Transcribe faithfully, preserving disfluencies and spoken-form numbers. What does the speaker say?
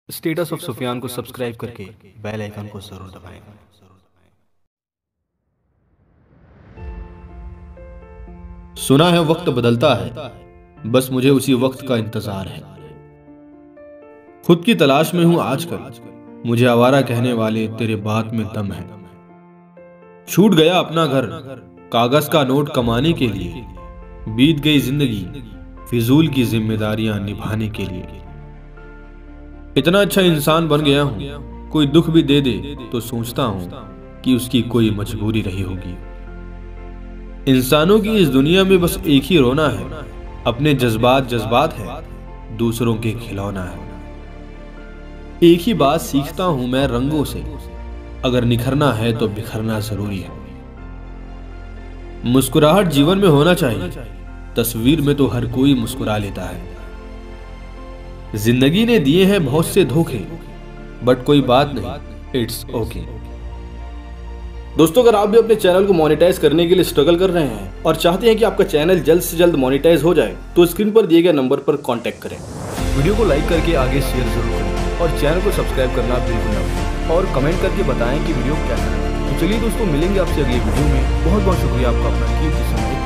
Status of Sufiyan को subscribe करके bell icon को जरूर दबाएं। सुना है वक्त बदलता है, बस मुझे उसी वक्त का इंतजार है। खुद की तलाश में हूं आजकल, मुझे आवारा कहने वाले तेरे बात में दम है। छूट गया अपना घर, कागज का नोट कमाने के लिए, बीत गई जिंदगी फिजूल की जिम्मेदारियां निभाने के लिए। इतना अच्छा इंसान बन गया हूं, कोई दुख भी दे दे तो सोचता हूं कि उसकी कोई मजबूरी रही होगी। इंसानों की इस दुनिया में बस एक ही रोना है, अपने जज्बात जज्बात है, दूसरों के खिलौना है। एक ही बात सीखता हूं मैं रंगों से, अगर निखरना है तो बिखरना जरूरी है। मुस्कुराहट जीवन में होना चाहिए, तस्वीर में तो हर कोई मुस्कुरा लेता है। जिंदगी ने दिए हैं बहुत से धोखे, बट कोई बात नहीं, इट्स ओके। दोस्तों, अगर आप भी अपने चैनल को मोनेटाइज करने के लिए स्ट्रगल कर रहे हैं और चाहते हैं कि आपका चैनल जल्द से जल्द मोनेटाइज हो जाए, तो स्क्रीन पर दिए गए नंबर पर कांटेक्ट करें। वीडियो को लाइक करके आगे शेयर जरूर करें और चैनल को सब्सक्राइब करना बिल्कुल ना भूलें और कमेंट करके बताएं कि वीडियो कैसा लगा। तो चलिए दोस्तों, मिलेंगे आपसे अगली वीडियो में। बहुत बहुत शुक्रिया आपका अपना कीमती समय